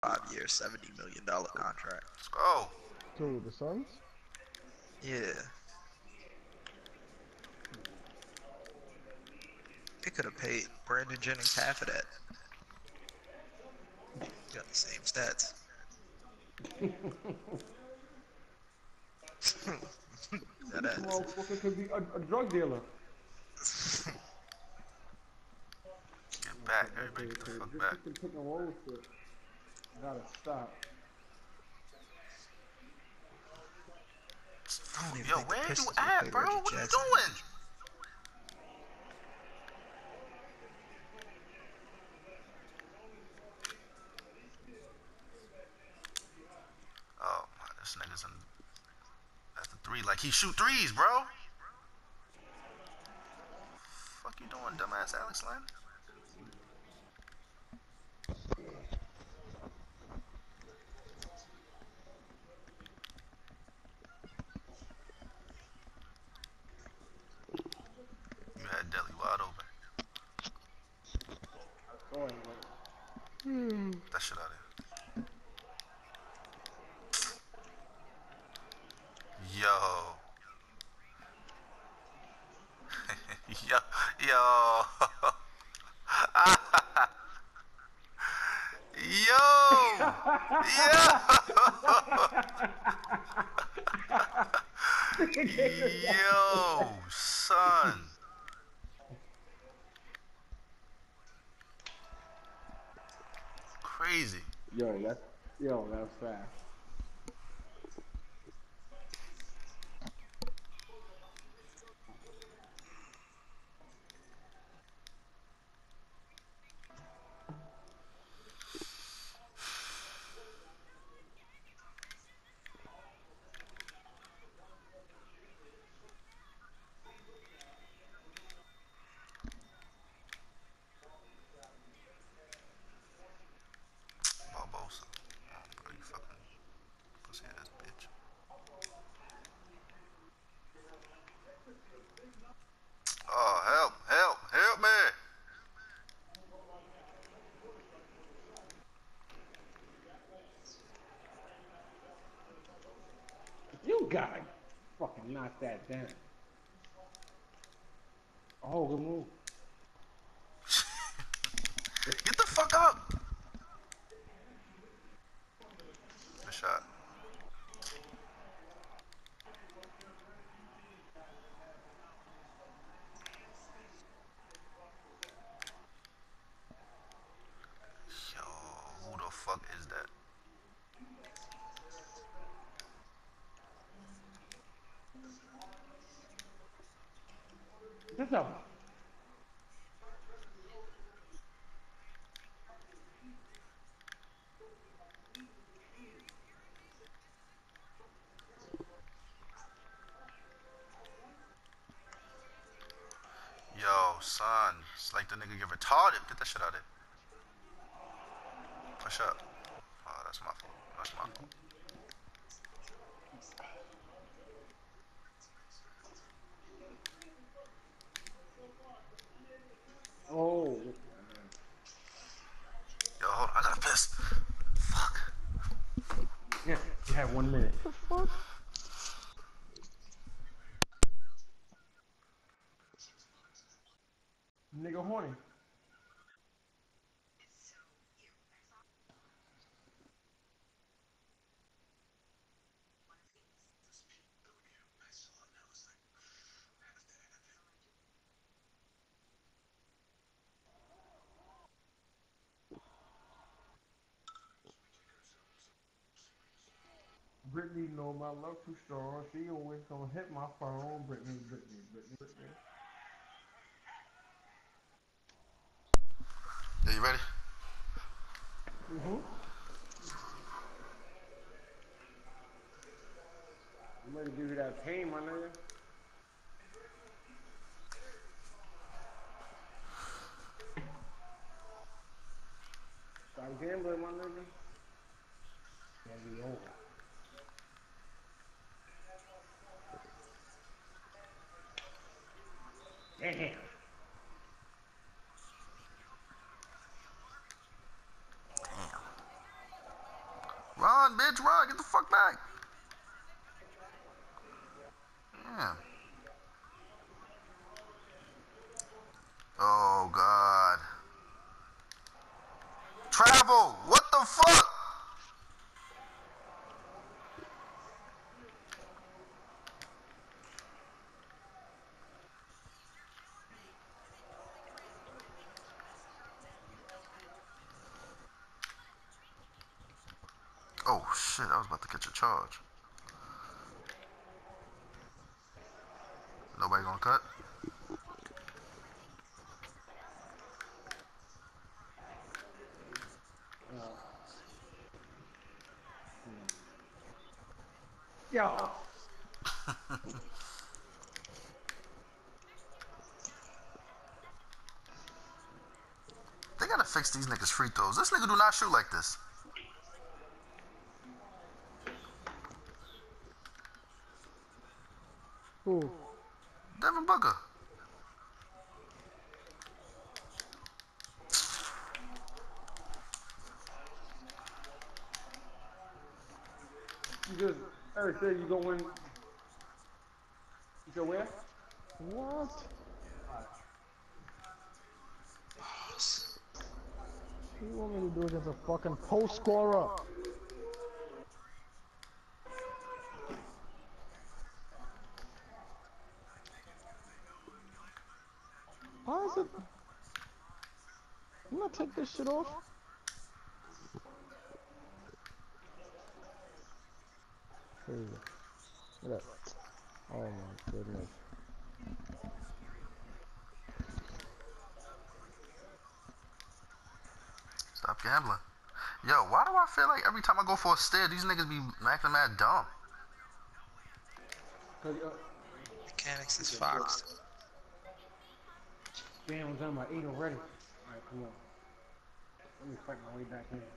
5 year, $70 million contract. Let's go. To the Suns? Yeah, they could have paid Brandon Jennings half of that. Got the same stats. That This ass. motherfucker could be a drug dealer. Get back. Everybody Okay, get the okay. fuck This back. fucking pick and roll shit. Gotta stop. I don't even Yo, think the where you Pistons will at, play bro? Reggie What are you Jackson doing? defense. Oh, this nigga's in at the three. Like he shoot threes, bro. Fuck you doing, dumbass Alex Len? You had Deli wide open. I saw him. Get that shit out of here. Yo. Yo. Yo. Yo. Yo. Yo, son. Crazy. That's fast. Barbosa. Bro, you fucking pussy ass bitch. Oh, help, help, help me. You gotta fucking knock that down. Oh, good move. Get the fuck up. Good shot. Yo, who the fuck is that? That's up. Yo, son. It's like the nigga get retarded. Get that shit out of there. Push up. Oh, that's my fault. That's my fault. Oh. Yo, hold on. I gotta piss. Fuck. Yeah, you have 1 minute. The fuck? Nigga horny. Brittany know my love too strong. She always gonna hit my phone. Brittany, Brittany, Brittany, Brittany. Yeah, you ready? Mm-hmm. I'm ready to give you that pain, my nigga. Stop gambling, my nigga. It'll be over. Damn. Run, bitch, run. Get the fuck back. Yeah. Oh, God. Travel. What the fuck? Oh, shit. I was about to catch a charge. Nobody gonna cut? Yo. They gotta fix these niggas' free throws. This nigga do not shoot like this. Who? Devin Booker. You just, Eric said you going. You said where? What? What do you want me to do against a fucking post scorer? Why is it? I'm gonna take this shit off. Crazy. Look at that. Oh my goodness. Stop gambling. Yo, why do I feel like every time I go for a steer, these niggas be acting mad dumb? Mechanics is foxed. Damn, was on my 8 already. Alright, come on. Let me fight my way back in.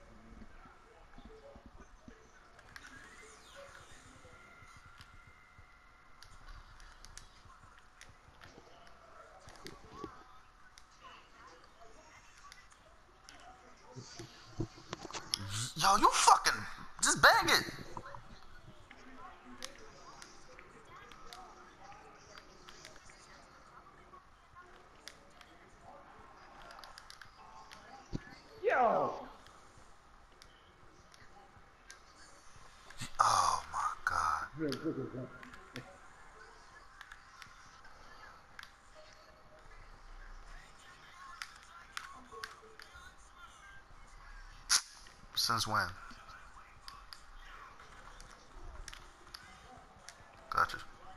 Yo, you fucking just bang it. Yo! Oh my God. Since when? Gotcha.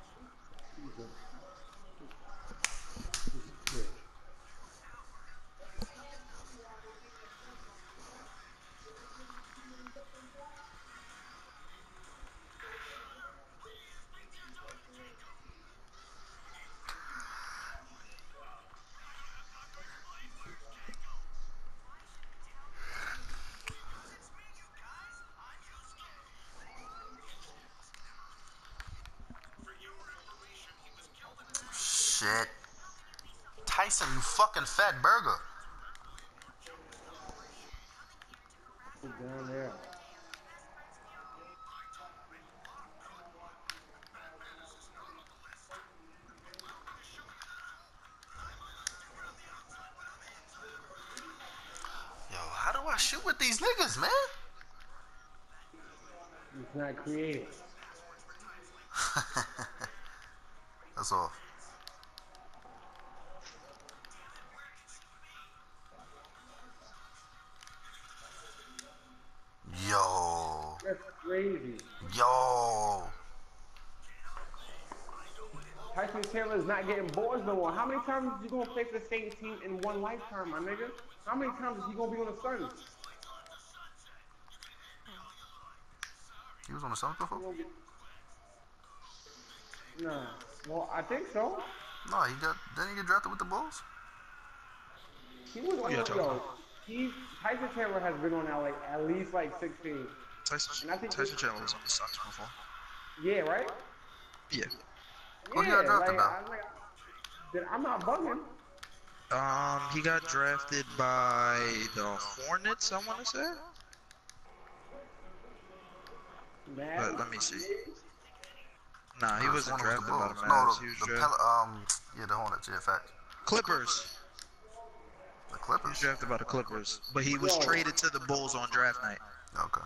Shit. Tyson, you fucking fat burger. Down there. Yo, how do I shoot with these niggas, man? It's not creative. That's all. Yo. That's crazy. Yo. Tyson Taylor is not getting boards no more. How many times is you gonna play for the same team in one lifetime, my nigga? How many times is he gonna be on the Suns? He was on the Suns before? Nah. Well, I think so. No, didn't he get drafted with the Bulls? He was on Tyson Taylor has been on LA at least like 16. Tyson Chandler was on the Sox before. Yeah, right? Yeah. Who he got drafted by? I'm not bugging. He got drafted by the Hornets, I want to say. But let me see. Nah, he Could've wasn't sworn it was drafted by the Bulls. Mavs. No, He was the drafted yeah, the Hornets. Yeah, facts. Clippers. The He was Clippers. drafted by the Clippers, but he was Yo, traded to the Bulls on draft night. Okay.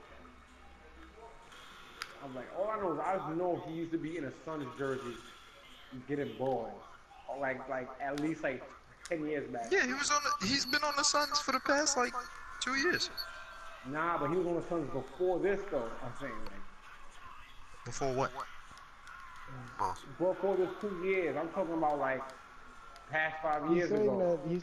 I'm like, all I know is I just know he used to be in a Suns jersey, getting boys, or like at least like 10 years back. Yeah, he was on. He's been on the Suns for the past like 2 years. Nah, but he was on the Suns before this though. I'm saying like Before what? Bulls. before this 2 years. I'm talking about like past 5 He's years saying ago. that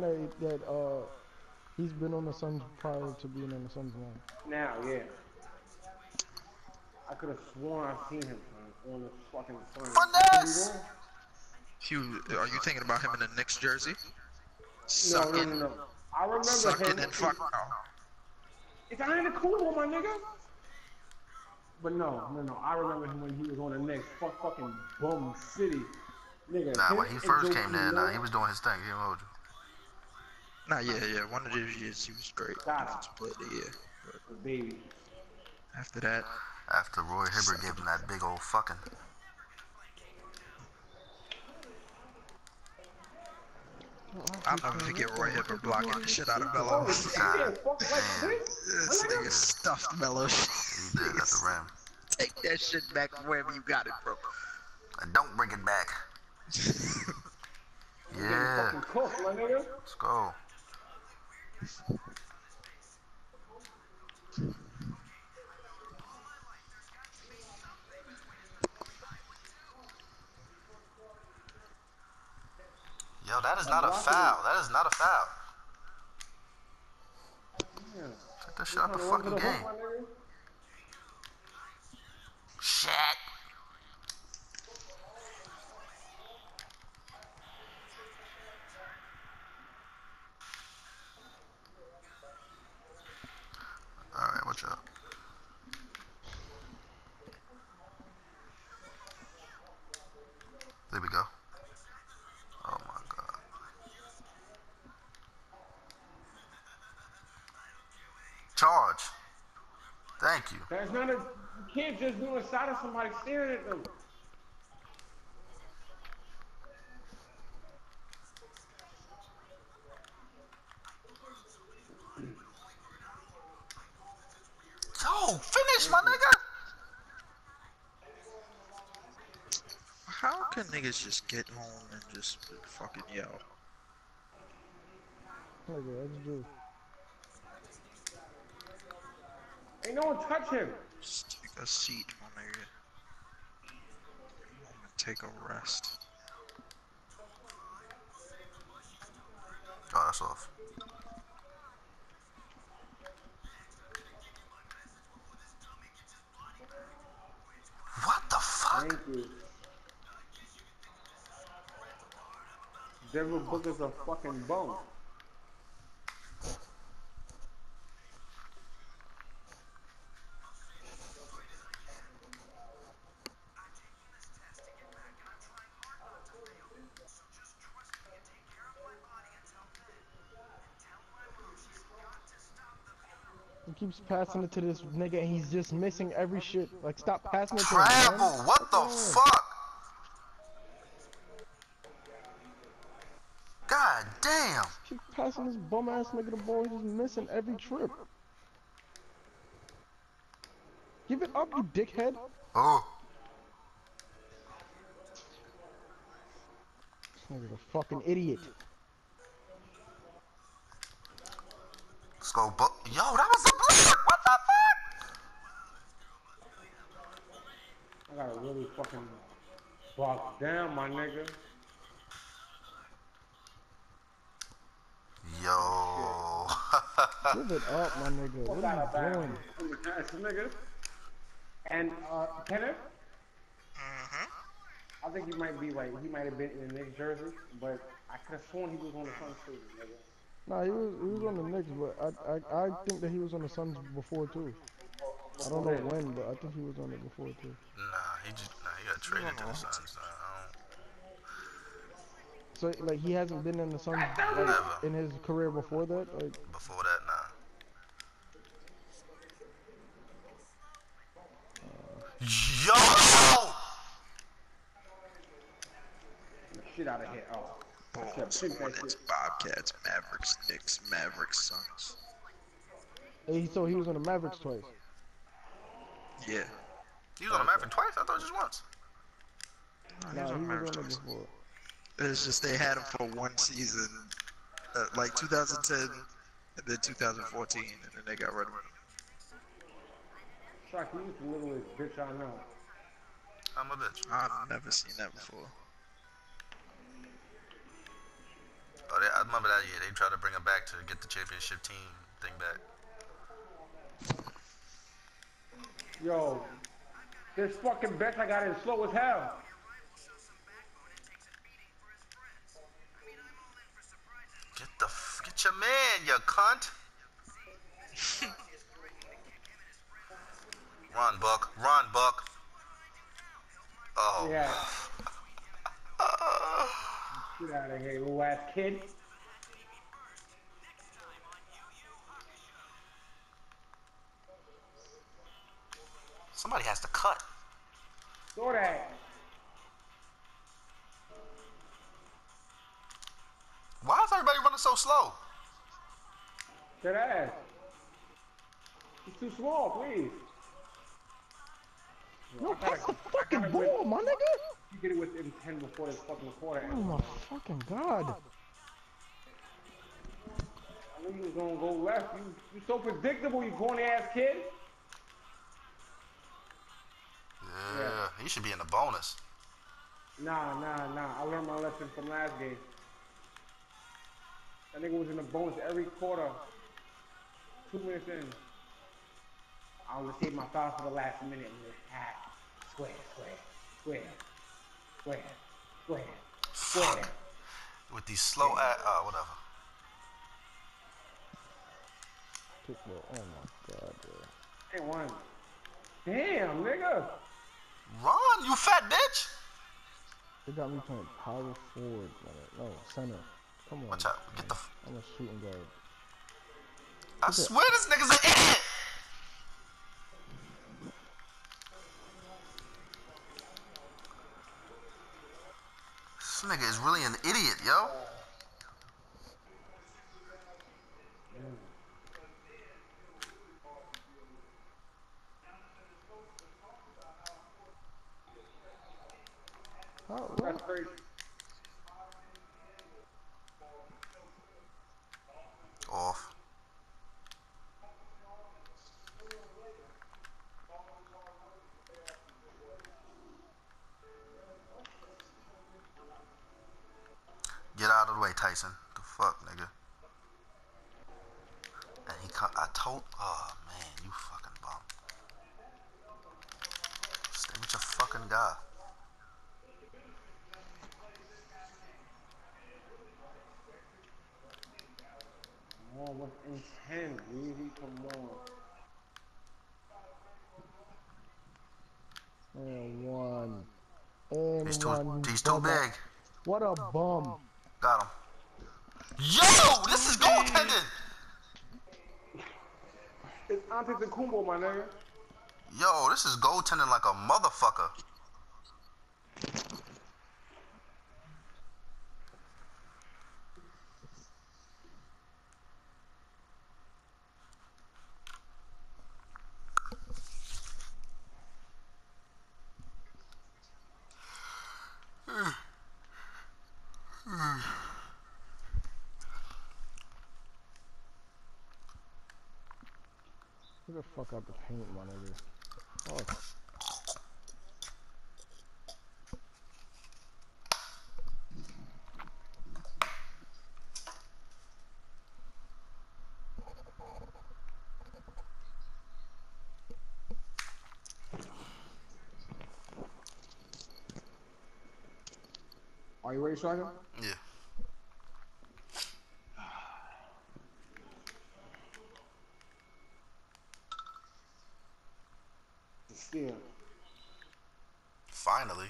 he's been on the Suns prior to being on the Suns now. Now, yeah. I could have sworn I seen him son, on the fucking Suns. Finesse! Are you thinking about him in the Knicks jersey? No. Sucking, I remember sucking him. and fucking. It's ain't a cool my nigga. But no. I remember him when he was on the Knicks. Fucking Bum City. Nigga, Nah, him when he and first Joe came there, Ingles- he was doing his thing. He didn't hold you. Nah, yeah. One of those years he was great. Got him. Defensive player of the year. The baby. After that, After Roy Hibbert gave him that big old fucking. I'll never forget Roy Hibbert blocking the shit out of Melo. Oh, shit, yeah, fuck like this. This nigga stuffed Melo. He did at the rim. Take that shit back wherever you got it from. And don't bring it back. Yeah. Fucking cook, my nigga. Let's go. Yo, that is not a foul. That is not a foul. Yeah. Take that shit out the fucking game. Shit. Alright, watch out. There we go. Oh my god. Charge. Thank you. That's not a. You can't just be on the side of somebody staring at them. Yo, finish, my nigga. How can niggas just get home and just fucking yell? Okay, that's true. Ain't no one touch him. Just take a seat, my nigga. Take a rest. Oh, that's off. What the fuck? Thank you. Devin Booker's a fucking bum. He keeps passing it to this nigga and he's just missing every shit. Like, stop passing it to him, man. Travel. What the fuck? God damn. Keep passing this bum ass nigga the ball. He's just missing every trip. Give it up, you dickhead. Oh. This nigga's a fucking idiot. Let's go, Yo, that was a block. What the fuck? I gotta really fucking box down, my nigga. Yo. Give it up, my nigga. What are you doing? Nigga. And Kenneth, Mm-hmm. I think he might be like he might have been in the Knicks jersey, but I could have sworn he was on the Suns too, nigga. Nah, he was on the Knicks, but I think that he was on the Suns before too. I don't know when, but I think he was on it before too. He got traded to the Suns. So like he hasn't been in the Suns like, in his career before that. Like Before that, nah. shit out of here. Oh. Bulls, Hornets, Bobcats, Mavericks, Knicks, Mavericks, Suns. Hey, so he was on the Mavericks twice. Yeah. He was on the Maverick twice? I thought just once. No, he Nah, was he on was Mavericks on it twice. before. It's just they had him for one season, like 2010 and then 2014, and then they got rid of him. Shock, you used to live with bitch I know. I'm a bitch. I've never seen that before. Oh, I remember that year. They tried to bring him back to get the championship team thing back. Yo, this fucking bitch I got in slow as hell. Get your man, you cunt. Run, Buck. Run, Buck. Oh. Yeah. Get out of here, little ass kid. Somebody has to cut. Throw that. Why is everybody running so slow? That ass. He's too small, please. No, pass the fucking ball, my nigga. You get it with intent before this fucking quarter. Oh my fucking god. I knew you was gonna go left. You so predictable, you corny ass kid. Yeah, he should be in the bonus. Nah. I learned my lesson from last game. That nigga was in the bonus every quarter. 2 minutes in. I would save my thoughts for the last minute and just square. With these slow whatever. Kick ball. Oh my god, bro. Ain't one. Damn, nigga. Run, you fat bitch. They got me playing power forward, man. No, center. Come on. Watch out. Get the. I'm a shooting guard. I swear this nigga's an idiot. This nigga is really an idiot, yo. That's crazy. Off. Get out of the way, Tyson. The fuck, nigga. And I told. Oh man, you fucking bum. Stay with your fucking guy. Oh, what's intent? Easy, come on. And one. And He's one. too big. What a bum. Got him. Yo, this is goaltending. It's Antetokounmpo, my nigga. Yo, this is goaltending like a motherfucker. Get the fuck out the paint, my nigga. Fuck. Are you ready, Striker? Yeah. Still. Finally.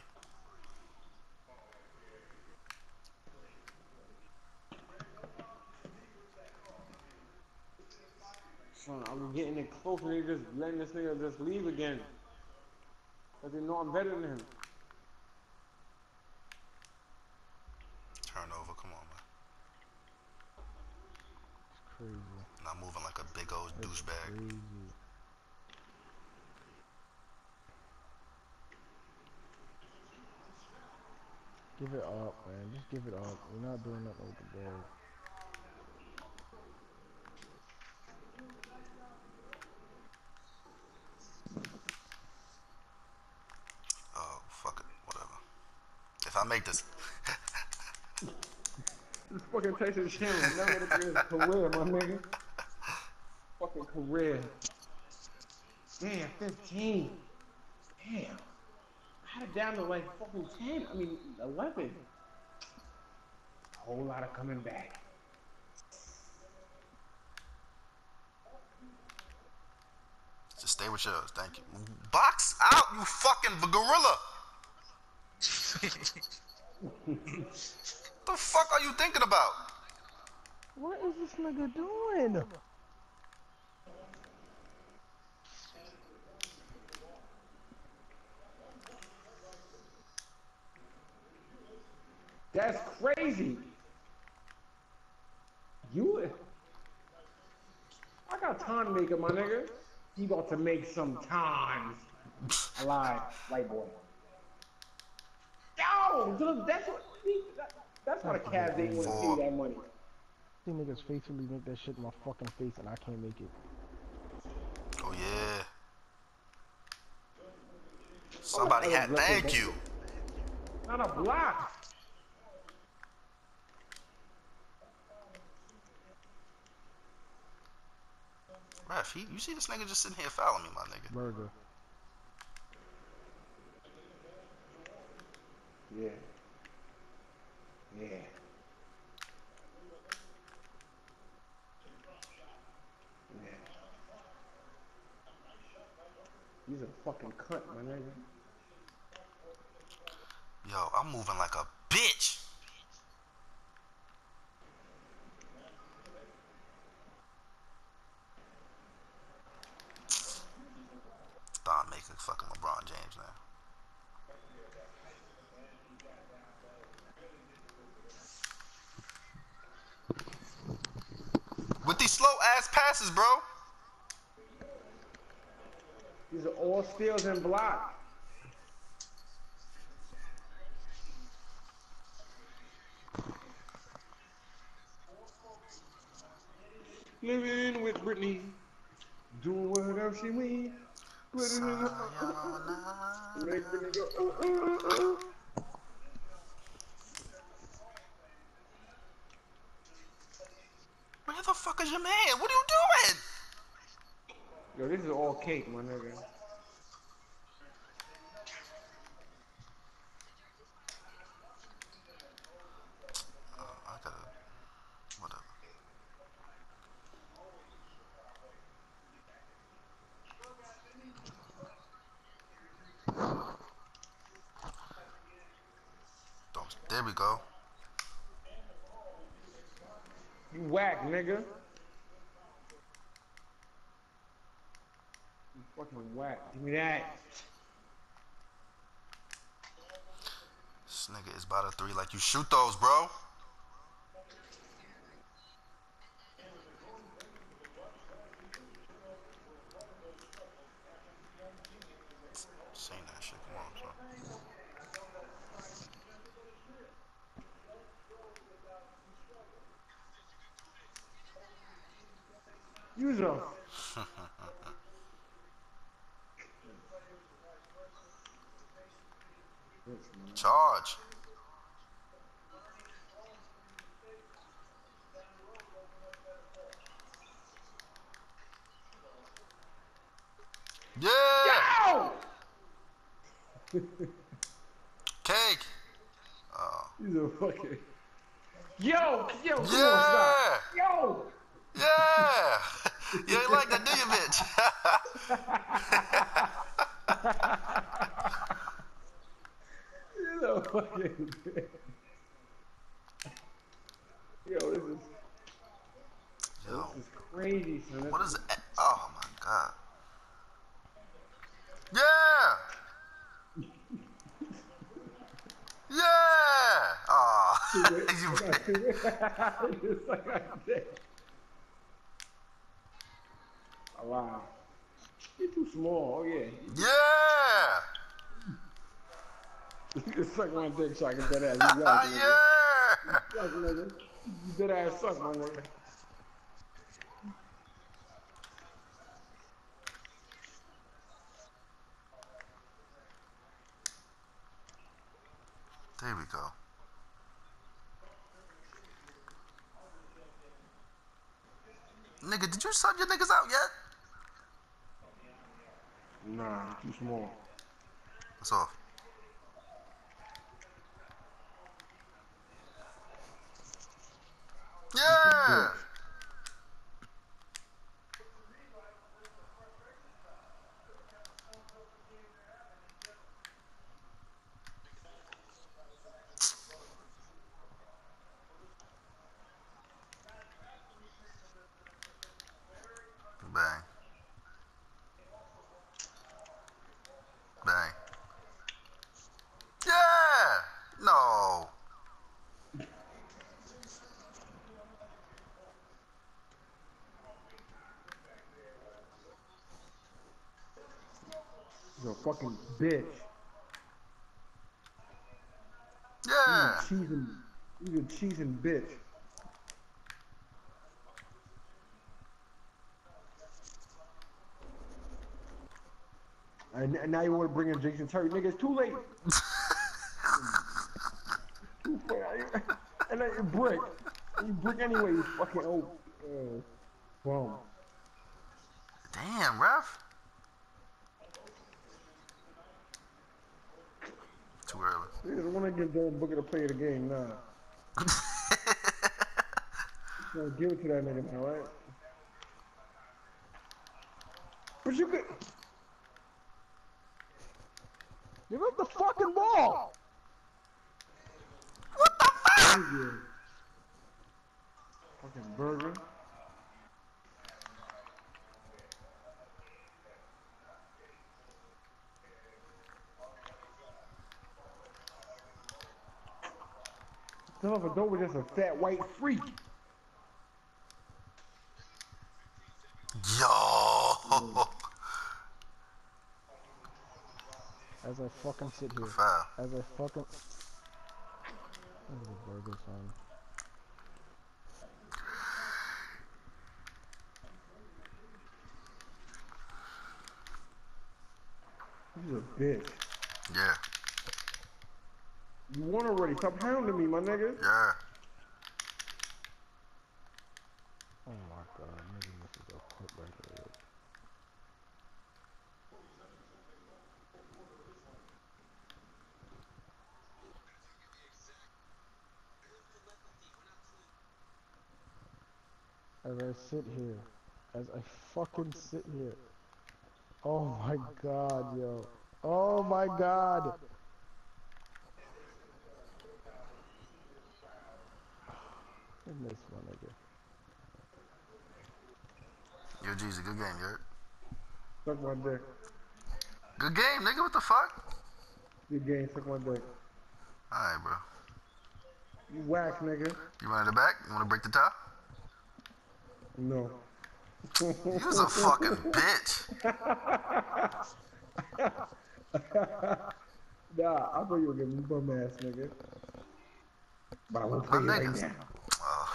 Son, I'm getting it closer. They just letting this nigga just leave again. Cause they know I'm better than him. crazy. Not moving like a big old That's douchebag. crazy. Give it up, man. Just give it up. You're not doing nothing with the ball. Oh, fuck it. Whatever. If I make this. This fucking Tyson Chandler never to be his career, my nigga. Fucking career. Damn, 15. Damn. I had it down to like fucking 10. I mean, 11. A whole lot of coming back. Just stay with yours. Thank you. Box out, you fucking gorilla. The fuck are you thinking about? What is this nigga doing? That's crazy. I got time maker, my nigga. He about to make some times. I lied, white boy. Yo, dude, that's what a Cavs ain't want to pay that money. These niggas faithfully make that shit in my fucking face and I can't make it. Oh yeah. Somebody had thank you. Not a block. Ref, you see this nigga just sitting here fouling me, my nigga. Burger. Yeah. Yeah. Yeah. He's a fucking cunt, my nigga. Yo, I'm moving like a bitch. Start making fucking LeBron James now. With these slow ass passes, bro. These are all steals and blocks. Living with Britney, doing whatever she wants. Put it in her. Make Britney go. Where the fuck is your man? What are you doing? Yo, this is all cake, my nigga. I gotta, whatever. There we go. You whack, nigga. You fucking whack. Give me that. This nigga is by the three like you shoot those, bro. Seen that shit. Come on, son. Use them. Charge. Yeah. Yo! Cake. Oh. He's a fucking. Yo, come on, Yeah. stop. Yo! Yeah. You ain't like that, do you, bitch? He's a fucking. Yo, this is crazy, son. What is it? Oh my god. Yeah. Yeah. Oh. Just like I did. Oh, wow. You're too small. Oh, yeah. Yeah! You suck my dick so I can dead ass. You whack, nigga. Yeah! Suck, nigga. You dead ass suck, my nigga. There we go. Nigga, did you sub your niggas out yet? Nah, you too small. What's off? Yeah! Bang. Bang. Yeah! No. You're a fucking bitch. Yeah. You're a cheesing bitch. And now you want to bring in Jason Terry. Nigga, it's too late. Too late. And then you brick. And you brick anyway, you fucking old bum. Damn, ref. Too early. Nigga, don't want to get Dylan Booker to play the game, nah. No, give it to that nigga now, right? But you could... Give up the fucking ball! What the fuck? Fucking burger. Dellavedova was just a fat white freak. Yo. As I fucking sit here. Foul. As I fucking... Oh, the burger son. He's a bitch. Yeah. You won already. Stop hounding me, my nigga. Yeah. Oh my god, nigga misses a clip right there. As I sit here. As I fucking sit here. Oh my god, yo. Oh my god. I miss my nigga. Yo, Jeezy, good game, you heard? Suck my dick. Good game, nigga, what the fuck? Good game, suck my dick. Alright, bro. You whack, nigga. You want it back? You want to break the tie? No. You was a fucking bitch. Nah, I thought you were getting bum ass, nigga. But I won't My tell you right niggas. now. Oh.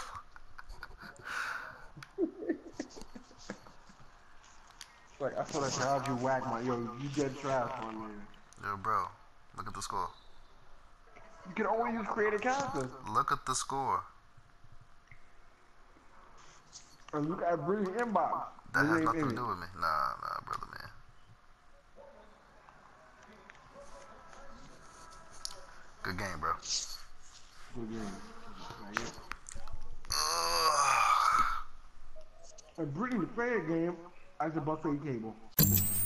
Like, I feel like how'd you whack my, yo, you dead trash, my nigga. Yo, bro, look at the score. You can only use creative characters. Look at the score. And look at Breezy inbox. That has nothing to do with me. Nah, brother, man. Good game, bro. Good game. Ugh. And Brittany the fair game as a buffet table.